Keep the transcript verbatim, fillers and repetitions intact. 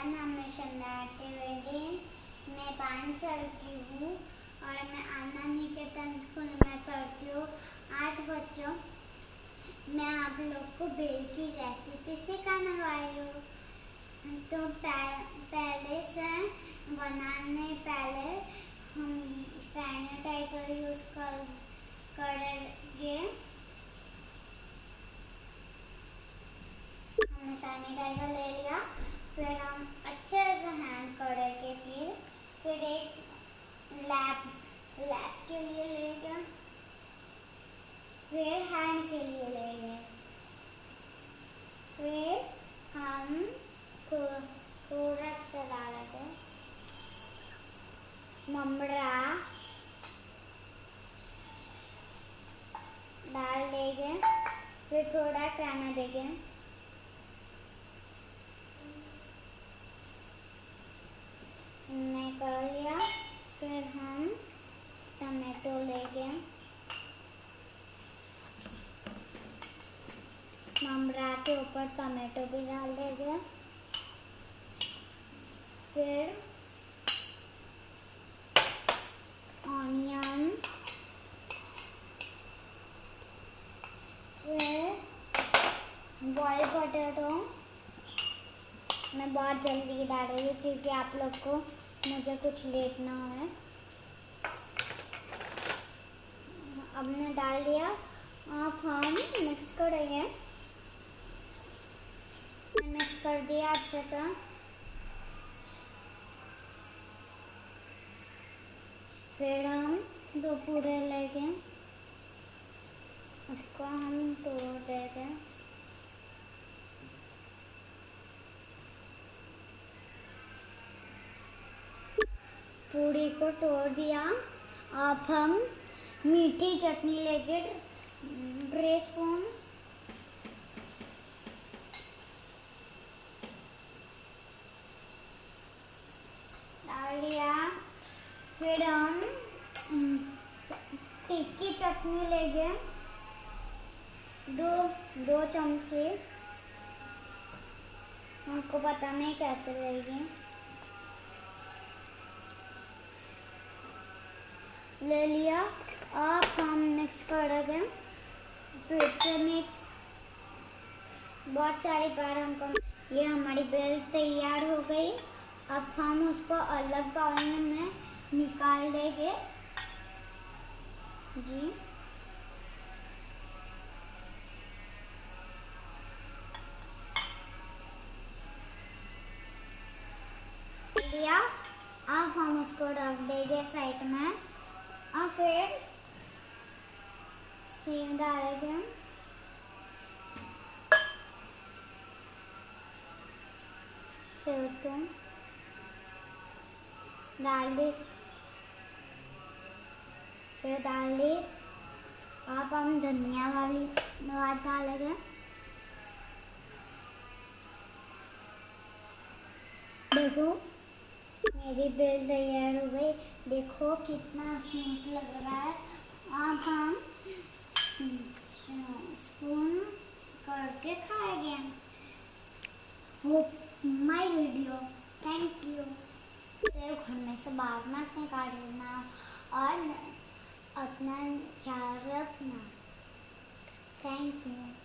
नाम है संध्या त्रिवेदी। मैं पाँच साल की हूँ और मैं आनंद निकेतन स्कूल में पढ़ती हूँ। आज बच्चों मैं आप लोग को बेल की रेसिपी सिखाने वाली हूँ। तो पहले से बनाने पहले हम सैनिटाइजर यूज कर करेंगे। हमने सैनिटाइजर ले लिया, फिर हम अच्छे से हैंड करेंगे। फिर फिर एक लैब लैब के लिए लेंगे, फिर हैंड के लिए लेंगे। फिर हम थो, थोड़ा सा डालेंगे ममरा डाल देंगे, फिर थोड़ा टाइम देंगे। मैं कर लिया, फिर हम टमाटो लेंगे, ममरा के ऊपर टमाटो भी डाल देंगे। फिर ऑनियन, फिर बॉइल्ड पोटैटो। मैं बहुत जल्दी डाल रही हूँ क्योंकि आप लोग को मुझे कुछ लेट ना हो। अब मैंने डाल दिया, अब हम मिक्स करेंगे। मिक्स कर दिया अच्छा सा। फिर हम दो पूरे लेंगे, उसको हम तोड़ देंगे। पूरी को तोड़ दिया। अब हम मीठी चटनी लेके डेढ़ स्पून डाल दिया। फिर हम टिक्की चटनी लेंगे, दो दो चमचे। हमको पता नहीं कैसे लेंगे, ले लिया। अब हम मिक्स करेंगे, फिर से मिक्स बहुत सारी बार हमको। ये हमारी बेल तैयार हो गई। अब हम उसको अलग बाउल में निकाल देंगे जी। लिया, अब हम उसको रख देंगे साइड में। और फिर सेव डालेंगे, सेव तो डाल दी, सेव डाल दी। अब हम धनिया वाली बात डालेंगे। देखो मेरी बेल तैयार हो गई, देखो कितना स्मूथ लग रहा है। अब हम स्पून करके खाएंगे। Hope my video, thank you. सेव घर में से बाहर मत निकालना और अपना ख्याल रखना। Thank you.